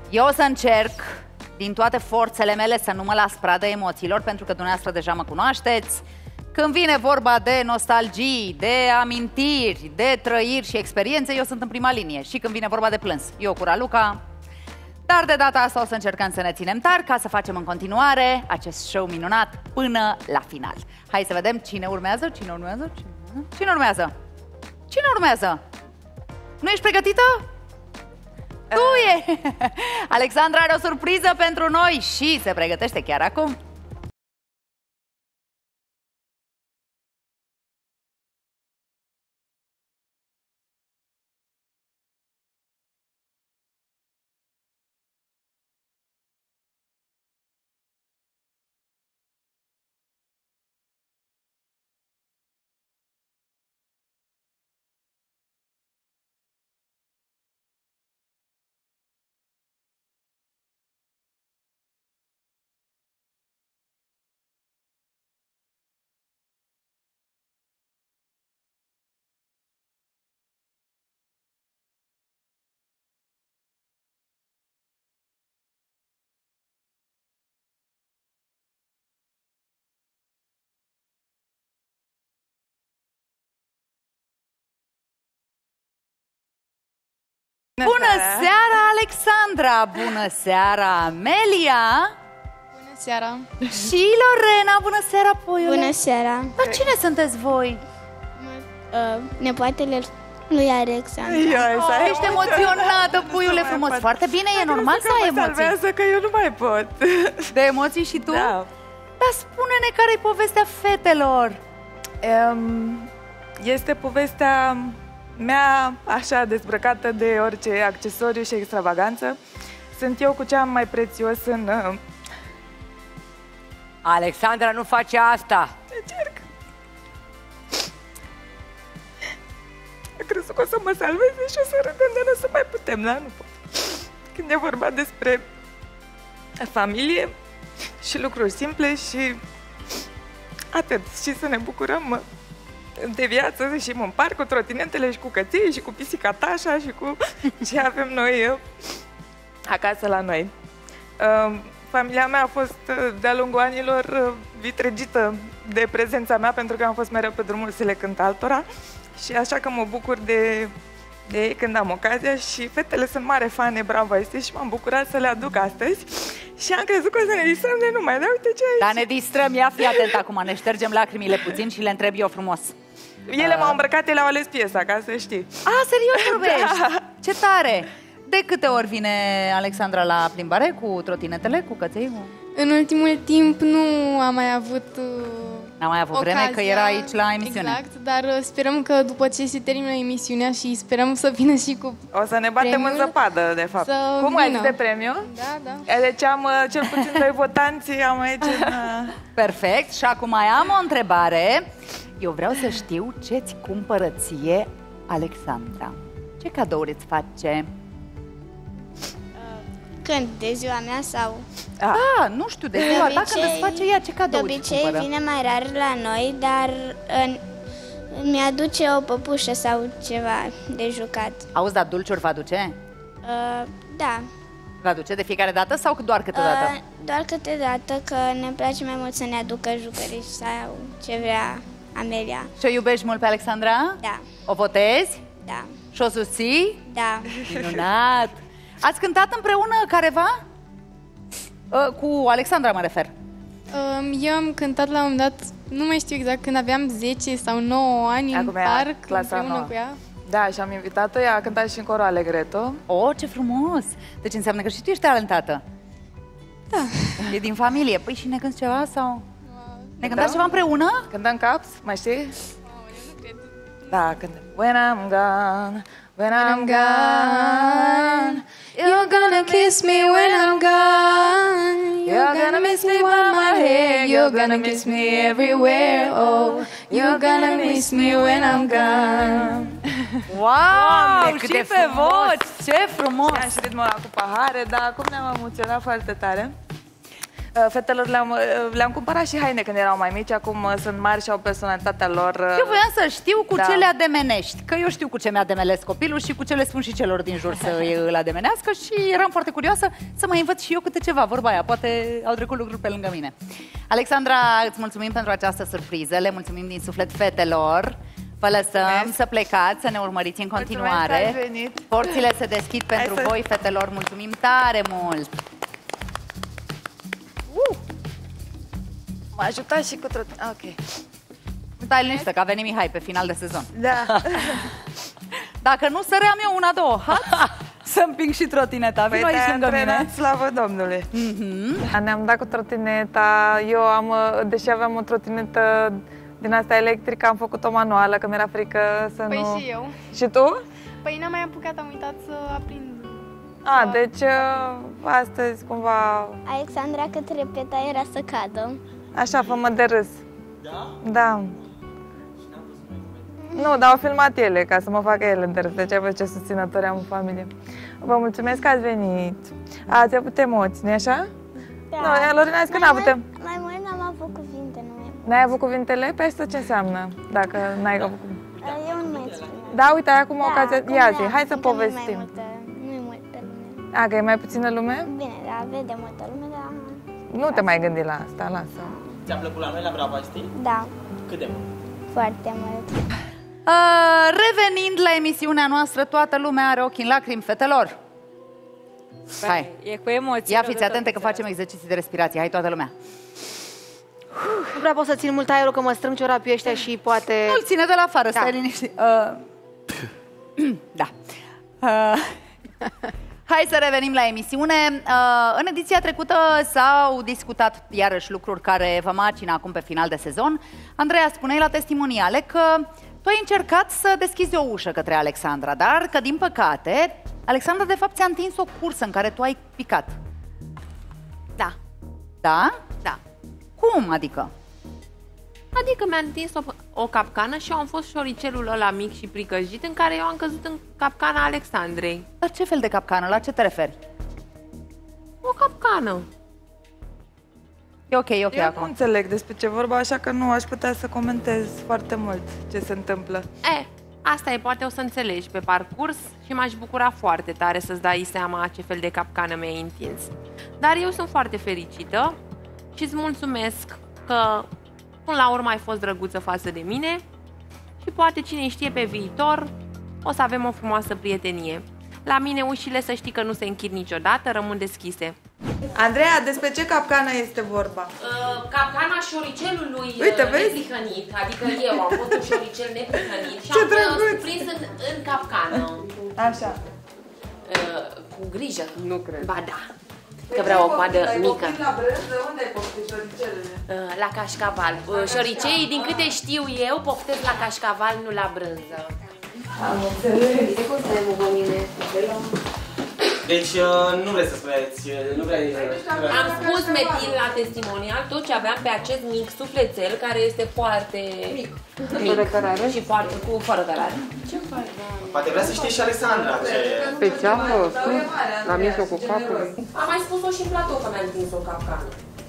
Eu o să încerc din toate forțele mele să nu mă las pradă emoțiilor, pentru că dumneavoastră deja mă cunoașteți. Când vine vorba de nostalgii, de amintiri, de trăiri și experiențe, eu sunt în prima linie. Și când vine vorba de plâns, eu cu Raluca. Dar de data asta o să încercăm să ne ținem tari ca să facem în continuare acest show minunat până la final. Hai să vedem cine urmează, cine urmează, cine urmează? Cine urmează? Nu ești pregătită? Tu e! Alexandra are o surpriză pentru noi și se pregătește chiar acum. Bună seara, Alexandra! Bună seara, Amelia! Bună seara! Și Lorena! Bună seara, puiule! Bună seara! Dar cine sunteți voi? Nepoatele lui Alexandra. Ești emoționată, puiule frumos! Foarte bine, e normal să ai emoții. Salvează că eu nu mai pot. De emoții și tu? Da. Dar spune-ne care-i povestea fetelor. Este povestea mea așa dezbrăcată de orice accesoriu și extravaganță. Sunt eu cu cea mai prețios în... Alexandra nu face asta. Încerc. Am crezut că o să mă salveze și o să râdem, dar nu o să mai putem, da? Nu pot. Când e vorba despre familie și lucruri simple și atât. Și să ne bucurăm de viață și în parc cu trotinetele și cu căței și cu pisica Tașa și cu ce avem noi acasă la noi. Familia mea a fost de-a lungul anilor vitregită de prezența mea, pentru că am fost mereu pe drumul să le cânt altora și așa că mă bucur de ei când am ocazia și fetele sunt mare fane, Bravo este, și m-am bucurat să le aduc astăzi și am crezut că o să ne distrăm de numai, dar uite ce aici. Dar ne distrăm, ia fii atent acum, ne ștergem lacrimile puțin și le întreb eu frumos. Ele m-au îmbrăcat, ele au ales piesa, ca să știi. Serios vorbești? Da. Ce tare! De câte ori vine Alexandra la plimbare cu trotinetele, cu căței? În ultimul timp nu am mai avut N-am mai avut vreme că era aici la emisiune. Exact, dar sperăm că după ce se termină emisiunea și sperăm să vină și cu O să ne batem premiul, în zăpadă, de fapt. să Cum ai vină. zis de premiu? Da. Deci am cel puțin 2 votanți, am aici în... Perfect, și acum mai am o întrebare. Eu vreau să știu ce-ți cumpără ție Alexandra. Ce cadouri îți face? Când? De ziua mea sau? Nu știu, de ziua ta când îți face ea, ce De cadouri îți obicei cumpără? vine mai rar la noi, dar mi-aduce o păpușă sau ceva de jucat. Auzi, dar dulciuri vă aduce? Da. Vă aduce de fiecare dată sau doar câteodată? Doar câteodată, că ne place mai mult să ne aducă jucării sau ce vrea Amelia. Și o iubești mult pe Alexandra? Da. O votezi? Da. Și o susții? Da. Minunat! Ați cântat împreună careva? Cu Alexandra mă refer. Eu am cântat la un moment dat, nu mai știu exact, când aveam 10 sau 9 ani Acum în ea, parc, clasa împreună 9. cu ea. Da, și am invitat-o, ea a cântat și în corul Alegreto. Ce frumos! Deci înseamnă că și tu ești talentată. Da. E din familie. Păi și ne cânti ceva sau... Ne cântați ceva împreună? Cântăm caps, mai știi? Da, cântăm. When I'm gone, when I'm gone, You're gonna kiss me when I'm gone. you're gonna miss me by my hair, you're gonna miss me everywhere, oh, you're gonna miss me when I'm gone. Wow! Doamne, cât și de pe frumos! voci! Ce frumos! Am și ritmul ăla cu pahare, dar acum ne-am emoționat foarte tare. Fetelor le-am cumpărat și haine când erau mai mici, acum sunt mari și au personalitatea lor. Eu voiam să știu cu ce le ademenești, că eu știu cu ce mi-ademelesc copilul și cu ce le spun și celor din jur să îl ademenească și eram foarte curioasă să mai învăț și eu câte ceva, vorba aia, poate au trecut lucruri pe lângă mine. Alexandra, îți mulțumim pentru această surpriză, le mulțumim din suflet fetelor. Vă lăsăm să plecați, să ne urmăriți în continuare. Porțile se deschid pentru voi, fetelor, mulțumim tare mult! M-a ajutat și cu trotinetă. Ok. Stai liniște, că a venit Mihai pe final de sezon. Da. Dacă nu, săream eu una, două. Să împing și trotineta. Vino aici lângă mine. Slavă Domnului. Ne-am dat cu trotineta. Eu deși aveam o trotinetă din asta electrică, am făcut-o manuală, că mi-era frică să nu... Păi și eu. Și tu? Păi n-am mai apucat, am uitat să aprind. Deci astăzi cumva... Alexandra cât repeta era să cadă. Așa, fă-mă de râs. Da? Da. Nu, dar au filmat ele, ca să mă facă ele de râs. Deci ai văzut ce susținători am în familie. Vă mulțumesc că ați venit. Ați avut emoții, nu-i așa? Da. Nu, Lorena, zici că n-a avut. Mai mult n-am avut cuvinte, nu mai. N-ai avut cuvintele? Pe asta ce înseamnă, dacă n-ai avut cuvinte? Eu nu mai exprim. Da, uite, ai acum ocazia. Ia zi, hai să povestim. Nu-i multă lume. Că e mai puțină lume? Bine, da, vede multă lume, dar... Nu te mai gândi la asta, lasă. Ți-a plăcut la noi, la Bravo Asti? Da. Cât de mult? Foarte mult. Revenind la emisiunea noastră, toată lumea are ochii în lacrimi, fetelor. Hai. E cu emoții. Ia fiți atente că facem exerciții de respirație. Hai, toată lumea. Nu prea pot să țin mult aerul, că mă strâng ciorapii ăștia și poate... Nu-l ține de la afară, stai liniștit. Da. Hai să revenim la emisiune. În ediția trecută s-au discutat iarăși lucruri care vă macină acum pe final de sezon. Andreea, spuneai la testimoniale că tu ai încercat să deschizi o ușă către Alexandra, dar că, din păcate, Alexandra, de fapt, ți-a întins o cursă în care tu ai picat. Da. Da? Da. Cum adică? Adică mi-a întins o capcană și eu am fost șoricelul ăla mic și pricăjit în care eu am căzut în capcana Alexandrei. Dar ce fel de capcană? La ce te referi? O capcană. E ok Eu acum. nu înțeleg despre ce vorba, așa că nu aș putea să comentez foarte mult ce se întâmplă. Asta e, poate o să înțelegi pe parcurs și m-aș bucura foarte tare să-ți dai seama ce fel de capcană mi-ai întins. Dar eu sunt foarte fericită și îți mulțumesc că până la urmă ai fost drăguță față de mine și poate, cine știe, pe viitor o să avem o frumoasă prietenie. La mine ușile, să știi că nu se închid niciodată, rămân deschise. Andreea, despre ce capcană este vorba? Capcana șoricelului neprihănit, adică eu am fost un șoricel neprihănit și am fost prins în capcană. Așa. Cu grijă. Nu cred. Ba da. Că vreau o coadă mică. La brânză, unde ai poftit șoricelele? La cașcaval. Șoriceii, din câte știu eu, poftesc la cașcaval, nu la brânză. Am înțeles. Deci nu vreți să spuneți, nu vrei... Am spus, Metin, la testimonial tot ce aveam pe acest mic sufletel, care este foarte mic și foarte fără cărare. Poate vrea să știi și Alexandra ce... Pe ceafă, la mijlocul capului. Am mai spus-o și în platou că mi-a întins o capcană.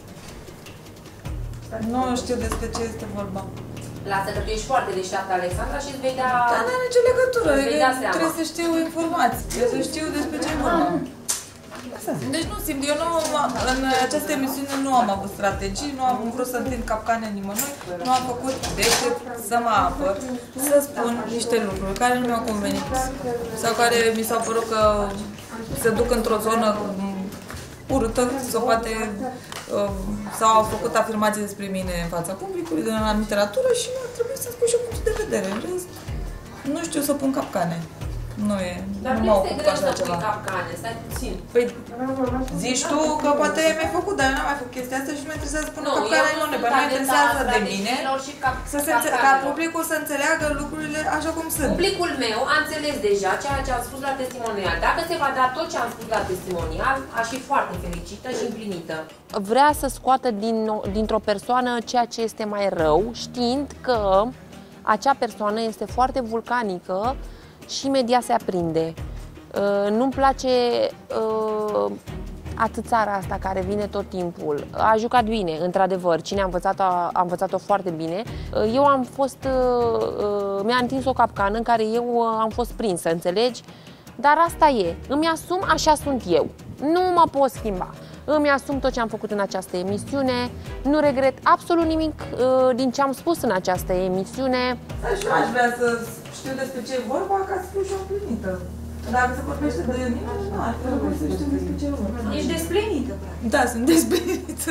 Nu știu despre ce este vorba. Lasă că tu ești foarte deșteaptă, Alexandra, și îți vei da... Dar n-are nicio legătură, trebuie să știu informații, trebuie să știu despre ce e vorba. Deci nu simt, eu în această emisiune nu am avut strategii, nu am vrut să întind capcane nimănui, nu am făcut decât să mă apăr, să spun niște lucruri care nu mi-au convenit sau care mi s-au părut că se duc într-o zonă urâtă sau poate sau au făcut afirmații despre mine în fața publicului, din la literatură și nu ar trebui să spun și o punctul de vedere. În rest, nu știu să pun capcane. Nu e, nu mă ocup cu așa ceva. Capcane, stai puțin. Păi, zici tu că poate mi-ai făcut, dar eu n-am mai făcut chestia asta și nu mă interesează să pun capcane în mine. Pe mine interesează de mine ca publicul să înțeleagă lucrurile așa cum sunt. Publicul meu a înțeles deja ceea ce am spus la testimonial. Dacă se va da tot ce am spus la testimonial, aș fi foarte fericită și împlinită. Vrea să scoată dintr-o persoană ceea ce este mai rău, știind că acea persoană este foarte vulcanică și imediat se aprinde. Nu-mi place atât țara asta care vine tot timpul. A jucat bine, într-adevăr, cine a învățat-o foarte bine. Eu am fost, mi-a întins o capcană în care eu am fost prinsă, înțelegi? Dar asta e, îmi asum, așa sunt eu, nu mă pot schimba. Îmi asum tot ce am făcut în această emisiune, nu regret absolut nimic din ce am spus în această emisiune. Și eu aș vrea să știu despre ce e vorba ca să fiu și o împlinită. Dacă se vorbește de mine, nu ar trebui să știu despre ce e vorba. Ești desplinită, Da, sunt desplinită.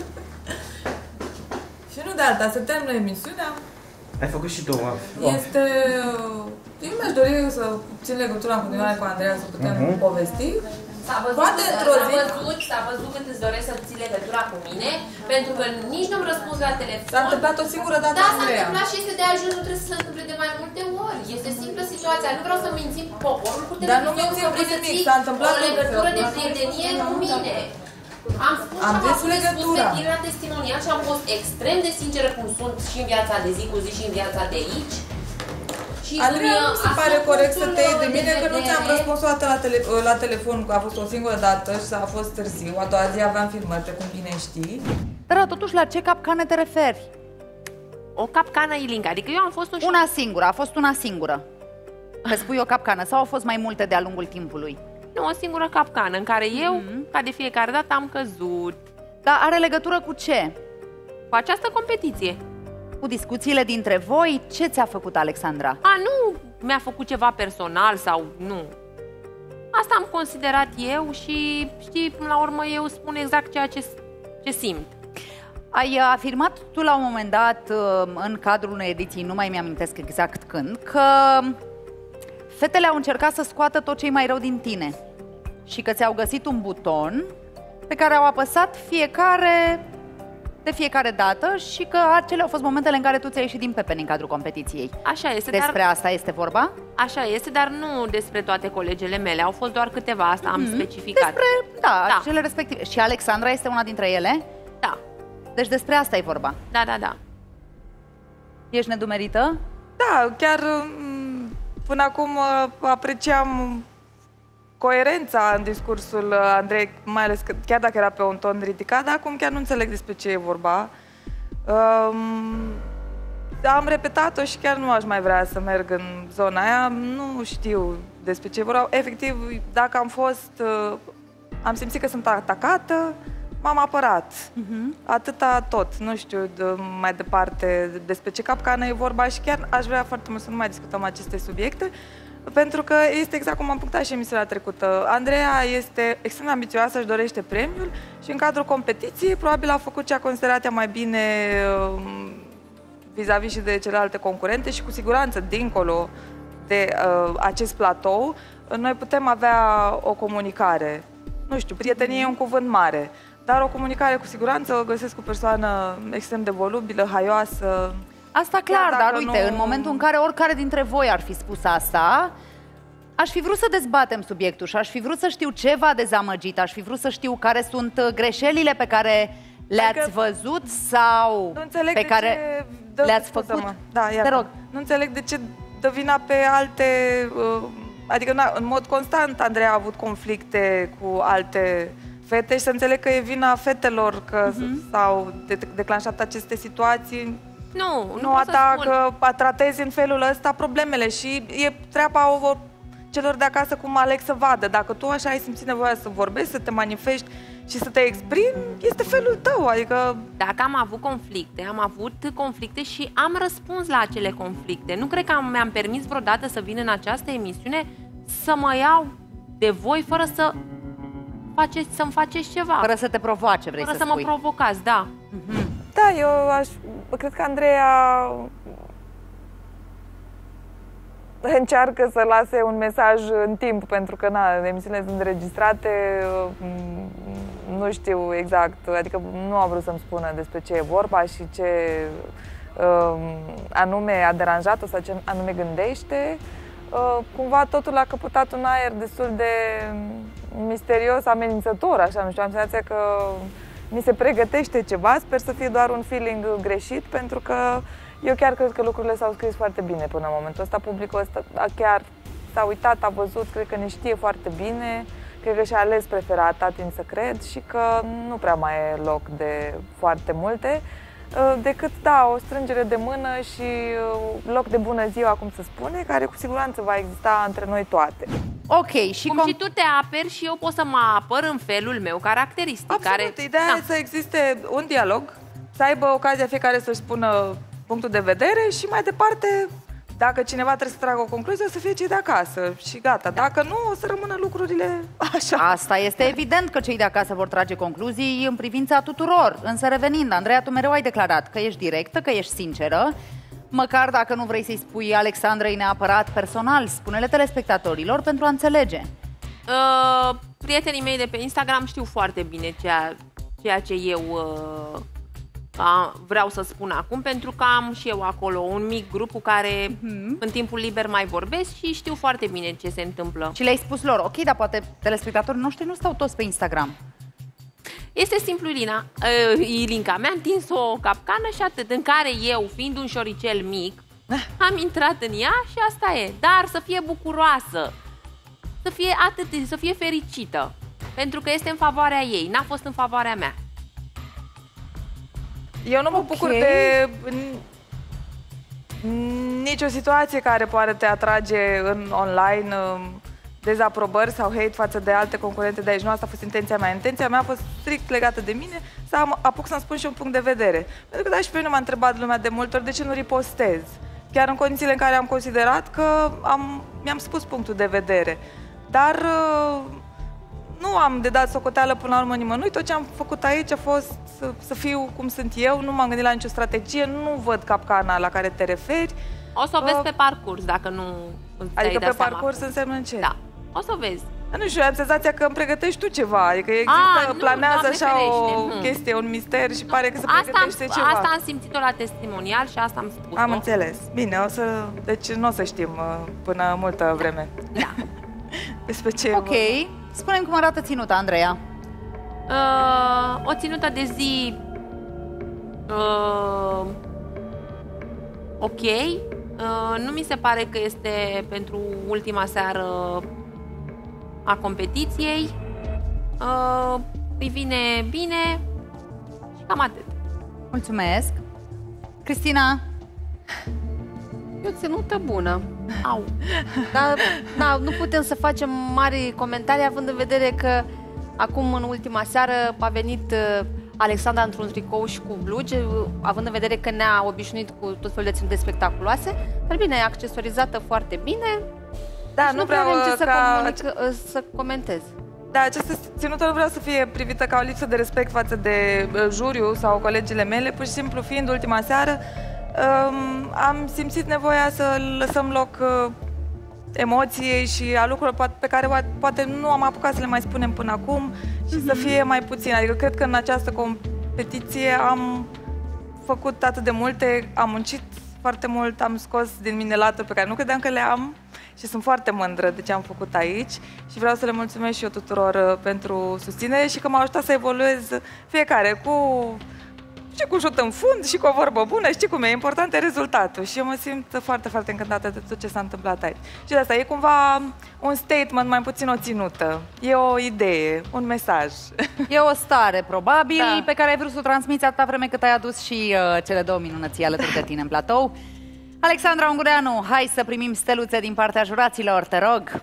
Și nu de alta, se termină emisiunea. Ai făcut și două. Este... Eu mi-aș dori să țin legătura în continuare cu Andreea, să putem povesti. S-a văzut cât îți doresc să ții legătura cu mine, pentru că nici nu-mi răspuns la telefon. S-a întâmplat o singură dată, Da, Andreea. s-a întâmplat și este de ajuns, nu trebuie să se întâmple de mai multe ori. Este simplă situația. Nu vreau să mințim poporul cu televizorul. Dar nu mințim cu nimic, s-a întâmplat o legătură de prietenie cu mine. Am spus am și am spus legătura. la testimonial și am fost extrem de sinceră cum sunt și în viața de zi cu zi și în viața de aici. Andreea, nu se pare corect să te iei de mine că nu ți-am răspuns o dată la telefon, că a fost o singură dată și a fost târziu. A doua zi aveam filmări, pe cum bine știi. Dar totuși la ce capcane te referi? O capcană, Ilinca, adică eu am fost un Una singură, a fost una singură. Îți spui o capcană sau au fost mai multe de-a lungul timpului? Nu, o singură capcană în care eu, ca de fiecare dată, am căzut. Dar are legătură cu ce? Cu această competiție. Cu discuțiile dintre voi? Ce ți-a făcut Alexandra? Nu mi-a făcut ceva personal sau nu. Asta am considerat eu și, știi, până la urmă eu spun exact ceea ce simt. Ai afirmat tu la un moment dat, în cadrul unei ediții, nu mai mi-amintesc exact când, că fetele au încercat să scoată tot ce-i mai rău din tine și că ți-au găsit un buton pe care au apăsat de fiecare dată și că acelea au fost momentele în care tu ți-ai ieșit din pepeni în cadrul competiției. Așa este, Despre asta este vorba? Așa este, dar nu despre toate colegele mele. Au fost doar câteva, asta am specificat. Despre, cele respective. Și Alexandra este una dintre ele? Da. Deci despre asta e vorba? Da. Ești nedumerită? Da, chiar până acum apreciam coerența în discursul Andrei, mai ales că, chiar dacă era pe un ton ridicat, dar acum chiar nu înțeleg despre ce e vorba. Am repetat-o și chiar nu aș mai vrea să merg în zona aia. Nu știu despre ce e vorba. Efectiv, dacă am simțit că sunt atacată, m-am apărat. Atâta tot. Nu știu mai departe despre ce capcană e vorba și chiar aș vrea foarte mult să nu mai discutăm aceste subiecte, pentru că este exact cum am punctat și emisiunea trecută. Andreea este extrem de ambițioasă, își dorește premiul și în cadrul competiției probabil a făcut ce a considerat ea mai bine vis-a-vis și de celelalte concurente și cu siguranță, dincolo de acest platou, noi putem avea o comunicare. Nu știu, prietenie e un cuvânt mare, dar o comunicare cu siguranță o găsesc o persoană extrem de volubilă, haioasă. Asta clar, dar uite, în momentul în care oricare dintre voi ar fi spus asta, aș fi vrut să dezbatem subiectul și aș fi vrut să știu ce v-a dezamăgit, aș fi vrut să știu care sunt greșelile pe care le-ați văzut sau pe care le-ați făcut. Da, te rog. Nu înțeleg de ce dă vina pe alte... Adică, în mod constant, Andreea a avut conflicte cu alte fete și să înțeleg că e vina fetelor că s-au declanșat aceste situații. Nu atacă, tratezi în felul ăsta problemele și e treaba celor de acasă cum aleg să vadă. Dacă tu așa ai simțit nevoia să vorbești, să te manifesti și să te exprimi, este felul tău, adică... Dacă am avut conflicte și am răspuns la acele conflicte. Nu cred că mi-am permis vreodată să vin în această emisiune să mă iau de voi fără să-mi faceți ceva. Fără să te provoace, vrei să spui. Fără să mă provocați, da. Da, eu cred că Andreea încearcă să lase un mesaj în timp, pentru că emisiunile sunt înregistrate, nu știu exact, adică nu a vrut să-mi spună despre ce e vorba și ce anume a deranjat-o sau ce anume gândește. Cumva totul a căpătat un aer destul de misterios, amenințător, așa, nu știu, am senzația că mi se pregătește ceva, sper să fie doar un feeling greșit, pentru că eu chiar cred că lucrurile s-au scris foarte bine până în momentul ăsta. Publicul ăsta chiar s-a uitat, a văzut, cred că ne știe foarte bine. cred că și-a ales preferata, tind să cred, și că nu prea mai e loc de foarte multe, decât, da, o strângere de mână și loc de bună ziua, cum se spune, care cu siguranță va exista între noi toate. Ok, și Cum și tu te aperi și eu pot să mă apăr în felul meu caracteristic. Absolut, ideea e să existe un dialog, să aibă ocazia fiecare să-și spună punctul de vedere și mai departe, dacă cineva trebuie să tragă o concluzie, o să fie cei de acasă și gata. Dacă nu, o să rămână lucrurile așa. Asta este evident că cei de acasă vor trage concluzii în privința tuturor. Însă revenind, Andreea, tu mereu ai declarat că ești directă, că ești sinceră. Măcar dacă nu vrei să-i spui Alexandrei neapărat personal, spune-le telespectatorilor pentru a înțelege. Prietenii mei de pe Instagram știu foarte bine ceea ce eu vreau să spun acum, pentru că am și eu acolo un mic grup cu care în timpul liber mai vorbesc și știu foarte bine ce se întâmplă. Și le-ai spus lor, ok, dar poate telespectatorii noștri nu stau toți pe Instagram. Este simplu, Ilinca, mi-a întins o capcană și atât, în care eu, fiind un șoricel mic, am intrat în ea și asta e. Dar să fie bucuroasă, să fie fericită, pentru că este în favoarea ei, n-a fost în favoarea mea. Eu nu mă bucur de nicio situație care poate te atrage în online dezaprobări sau hate față de alte concurente de aici. Nu asta a fost intenția mea. Intenția mea a fost strict legată de mine, să apuc să-mi spun și un punct de vedere. Pentru că da, și pe mine m-a întrebat lumea de multe ori de ce nu ripostez. Chiar în condițiile în care am considerat că mi-am spus punctul de vedere. Dar nu am de dat socoteală până la urmă nimănui. Tot ce am făcut aici a fost să fiu cum sunt eu. Nu m-am gândit la nicio strategie, nu văd capcana la care te referi. O să o vezi pe parcurs, dacă nu îți Adică dai pe seama. parcurs înseamnă ce? Da, o să o vezi. Nu știu, am senzația că îmi pregătești tu ceva, adică planează așa o chestie, un mister și pare că se pregătește ceva. Asta am simțit-o la testimonial și asta am spus. Am înțeles. Bine, deci nu o să știm până multă vreme. Da. Despre ce Ok. Spune-mi cum arată ținuta, Andreea. O ținută de zi ok. Nu mi se pare că este pentru ultima seară a competiției. Îi vine bine și cam atât. Mulțumesc. Cristina? E o ținută bună. Au. Dar nu putem să facem mari comentarii, având în vedere că acum, în ultima seară, a venit Alexandra într-un tricou și cu blugi, având în vedere că ne-a obișnuit cu tot felul de ținute spectaculoase. Dar bine, e accesorizată foarte bine. Da, deci nu prea avem ce să comentez. Da, această ținută nu vreau să fie privită ca o lipsă de respect față de juriu sau colegile mele, pur și simplu fiind ultima seară, am simțit nevoia să lăsăm loc emoției și a lucrurilor pe care poate nu am apucat să le mai spunem până acum și să fie mai puțin. Adică cred că în această competiție am făcut atât de multe, am muncit foarte mult, am scos din mine laturi pe care nu credeam că le am și sunt foarte mândră de ce am făcut aici și vreau să le mulțumesc și eu tuturor pentru susținere și că m-au ajutat să evoluez fiecare și cu șut în fund și cu o vorbă bună, știi cum e, important e rezultatul și eu mă simt foarte, foarte încântată de tot ce s-a întâmplat aici. Și de asta e cumva un statement, mai puțin o ținută. E o idee, un mesaj. E o stare, probabil, Da. pe care ai vrut să o transmiți atâta vreme cât ai adus și cele două minunății alături de tine în platou. Alexandra Ungureanu, hai să primim steluțe din partea juraților, te rog.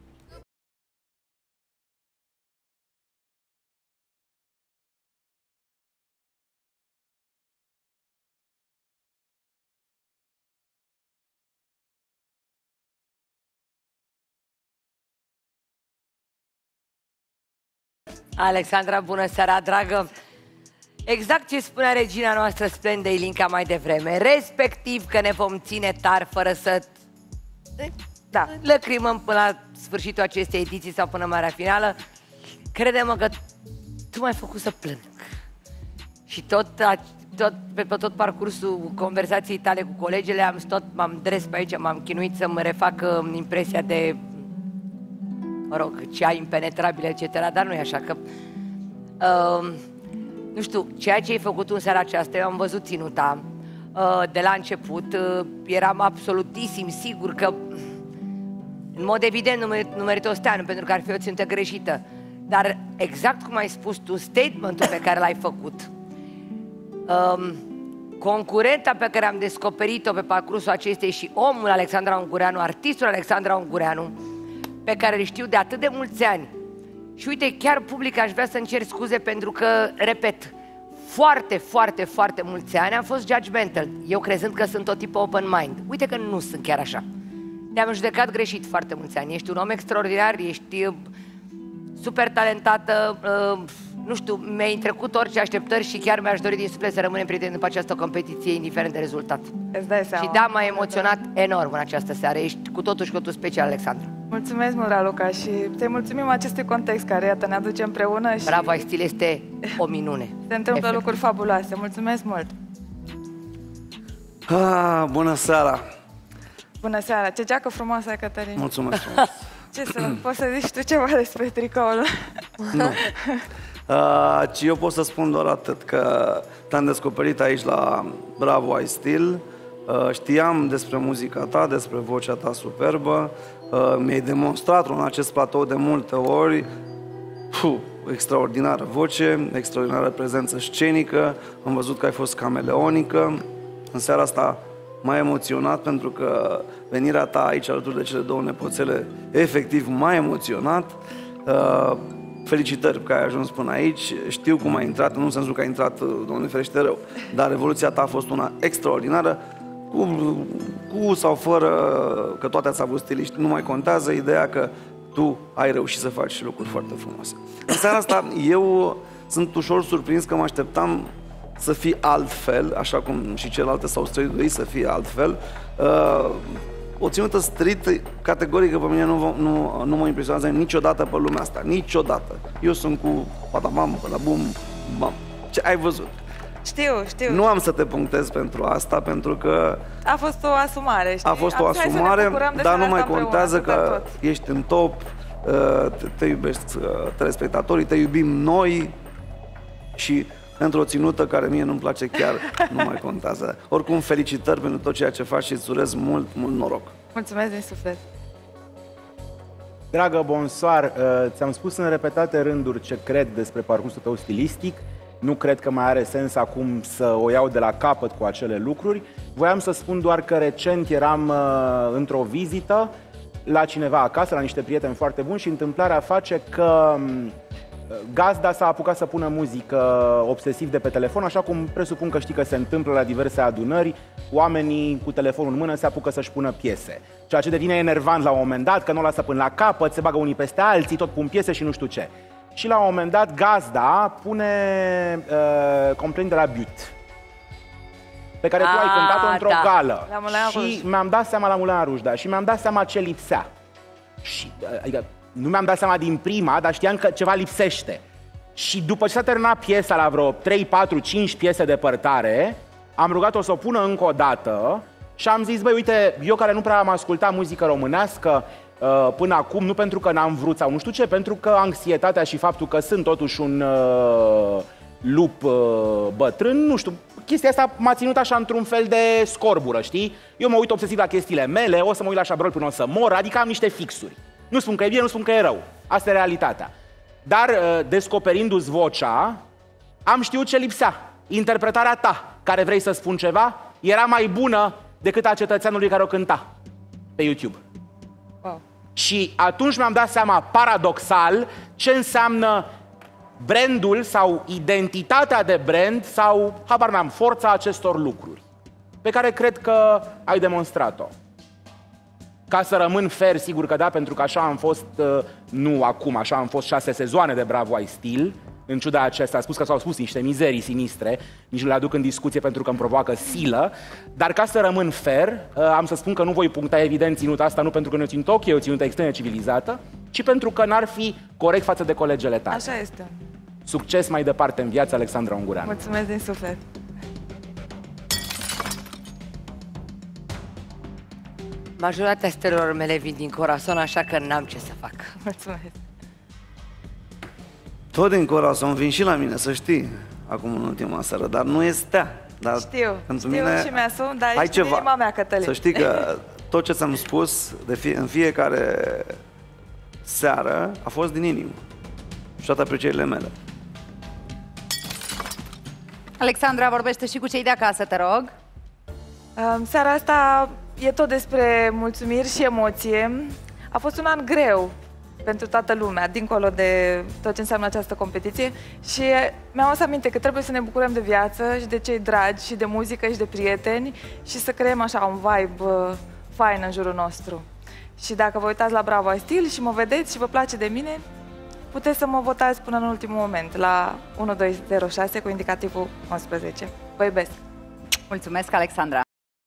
Alexandra, bună seara, dragă! Exact ce spunea regina noastră splendă Ilinca mai devreme, respectiv că ne vom ține tari fără să lăcrimăm până la sfârșitul acestei ediții sau până marea finală. Crede-mă că tu m-ai făcut să plâng. Și pe tot parcursul conversației tale cu colegele m-am dres pe aici, m-am chinuit să-mi refac impresia de, mă rog, cea impenetrabilă, etc. Dar nu e așa, că nu știu, ceea ce ai făcut în seara aceasta, eu am văzut ținuta de la început, eram absolutisim sigur că În mod evident nu merită Osteanu, pentru că ar fi o țintă greșită. Dar exact cum ai spus tu, statementul pe care l-ai făcut, concurenta pe care am descoperit-o pe parcursul acestei și omul Alexandra Ungureanu, artistul Alexandra Ungureanu, pe care îl știu de atât de mulți ani. Și uite, chiar public aș vrea să-mi cer scuze pentru că, repet, foarte mulți ani am fost judgmental, eu crezând că sunt tot tipul open mind. Uite că nu sunt chiar așa. Te-am judecat greșit foarte mulți ani. Ești un om extraordinar, ești super talentată, nu știu, mi-ai trecut orice așteptări și chiar mi-aș dori din suflet să rămânem prieteni după această competiție, indiferent de rezultat. Îți dai seama. Și da, m-a emoționat enorm în această seară. Ești cu totul și cu totul special, Alexandru. Mulțumesc mult, Raluca, și te mulțumim acestui context care, iată, ne aduce împreună și... Bravo, ai stil, este o minune. Se întâmplă lucruri fabuloase. Mulțumesc mult! Bună seara! Bună seara! Ce geacă frumoasă ai, Cătălin! Mulțumesc frumos! Ce să... Poți să zici tu ceva despre tricoul? Nu. Ci eu pot să spun doar atât, că te-am descoperit aici la Bravo Ai Stil. Știam despre muzica ta, despre vocea ta superbă. Mi-ai demonstrat-o în acest platou de multe ori. Extraordinară voce, extraordinară prezență scenică. Am văzut că ai fost cameleonică. În seara asta m-a emoționat pentru că venirea ta aici alături de cele două nepoțele efectiv m-a emoționat. Felicitări că ai ajuns până aici. Știu cum ai intrat, nu în sensul că ai intrat, Doamne ferește, rău, dar evoluția ta a fost una extraordinară. Cu sau fără, că toate ați avut stiliști, nu mai contează, ideea că tu ai reușit să faci lucruri foarte frumoase. În seara asta eu sunt ușor surprins că mă așteptam să fii altfel, așa cum și celelalte s-au străduit să fie altfel. O ținută strict, categorică, pe mine nu mă impresionează niciodată pe lumea asta, niciodată. Eu sunt cu patabam, bum, bam. Ce ai văzut? Știu. Nu am să te punctez pentru asta, pentru că... A fost o asumare, știi? A fost o asumare, dar nu mai contează că ești în top, te iubesc telespectatorii, te iubim noi și într-o ținută care mie nu-mi place chiar, nu mai contează. Oricum, felicitări pentru tot ceea ce faci și îți urez mult noroc. Mulțumesc din suflet. Dragă Bonsoir, ți-am spus în repetate rânduri ce cred despre parcursul tău stilistic. Nu cred că mai are sens acum să o iau de la capăt cu acele lucruri. Voiam să spun doar că recent eram într-o vizită la cineva acasă, la niște prieteni foarte buni și întâmplarea face că gazda s-a apucat să pună muzică obsesiv de pe telefon, așa cum presupun că știi că se întâmplă la diverse adunări, oamenii cu telefonul în mână se apucă să-și pună piese. Ceea ce devine enervant la un moment dat, că nu o lasă până la capăt, se bagă unii peste alții, tot pun piese și nu știu ce. Și la un moment dat gazda pune Complain de la But, pe care tu ai cântat-o într-o gală. Și mi-am dat seama la Moulin Rouge, da, și mi-am dat seama ce lipsea. Și, adică, nu mi-am dat seama din prima, dar știam că ceva lipsește. Și după ce s-a terminat piesa la vreo 3, 4, 5 piese departare, am rugat-o să o pună încă o dată și am zis, băi, uite, eu care nu prea am ascultat muzică românească până acum, nu pentru că n-am vrut sau nu știu ce, pentru că anxietatea și faptul că sunt totuși un lup bătrân, nu știu, chestia asta m-a ținut așa într-un fel de scorbură, știi? Eu mă uit obsesiv la chestiile mele, o să mă uit la șabrol până o să mor, adică am niște fixuri. Nu spun că e bine, nu spun că e rău. Asta e realitatea. Dar, descoperindu-ți vocea, am știut ce lipsea. Interpretarea ta, care vrei să spun ceva, era mai bună decât a cetățeanului care o cânta pe YouTube. Wow. Și atunci mi-am dat seama, paradoxal, ce înseamnă brandul sau identitatea de brand sau, habar n-am, forța acestor lucruri, pe care cred că ai demonstrat-o. Ca să rămân fair, sigur că da, pentru că așa am fost, nu acum, așa am fost 6 sezoane de Bravo Ai Stil, în ciuda acestea, a spus că s-au spus niște mizerii sinistre, nici nu le aduc în discuție pentru că îmi provoacă silă, dar ca să rămân fair, am să spun că nu voi puncta evident ținuta asta, nu pentru că nu e o ținută ok, e o ținută extrem de civilizată, ci pentru că n-ar fi corect față de colegele tale. Așa este. Succes mai departe în viață, Alexandra Ungureanu. Mulțumesc din suflet. Majoritatea stelelor mele vin din Corazon, așa că n-am ce să fac. Mulțumesc. Tot din Corazon vin și la mine, să știi, acum în ultima seară, dar nu e stea. Dar știu mine, și mi-asum, dar ai ești ceva. inima mea, Cătălin. Să știi că tot ce ți-am spus în fiecare seară a fost din inimă și toate aprecierile mele. Alexandra vorbește și cu cei de acasă, te rog. Seara asta e tot despre mulțumiri și emoție. A fost un an greu pentru toată lumea, dincolo de tot ce înseamnă această competiție și mi-am adus aminte că trebuie să ne bucurăm de viață și de cei dragi și de muzică și de prieteni și să creăm așa un vibe fain în jurul nostru. Și dacă vă uitați la Bravo I Stil și mă vedeți și vă place de mine, puteți să mă votați până în ultimul moment la 1206 cu indicativul 11. Vă iubesc! Mulțumesc, Alexandra!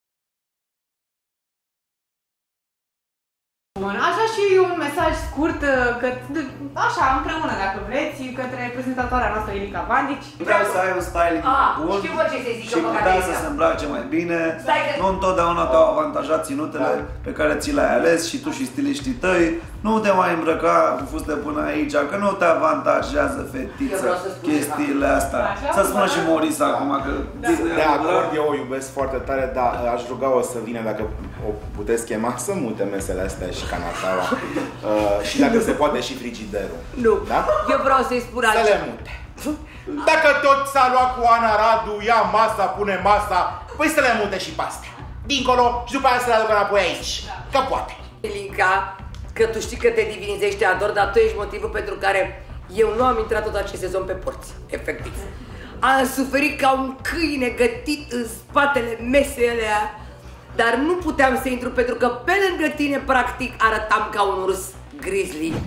Așa și un mesaj scurt, așa, împreună, dacă vreți, către prezentatoarea noastră, Irica Bandici. Vreau să ai un styling bun și putea să se îmbrace mai bine. Nu întotdeauna te-au avantajat ținutele pe care ți le-ai ales și tu și stiliștii tăi. Nu te mai îmbrăca cu fuste până aici, că nu te avantajează, fetiță, chestiile astea. Să spună și Morisa acum că... De acord, eu o iubesc foarte tare, dar aș ruga-o să vină, dacă o puteți chema, să mute mesele astea și canapela. Și dacă se poate și frigiderul. Nu, da? Eu vreau să-i spun să le mute. Dacă tot s-a luat cu Ana Radu, ia masa, pune masa, păi să le mute și pe astea. Dincolo și după aia să le aducă înapoi aici. Că poate. Elinca, că tu știi că te divinizezi, te ador, dar tu ești motivul pentru care eu nu am intrat tot acest sezon pe porți, efectiv. Am suferit ca un câine gătit în spatele mesei alea, dar nu puteam să intru pentru că pe lângă tine, practic, arătam ca un urs grizzly.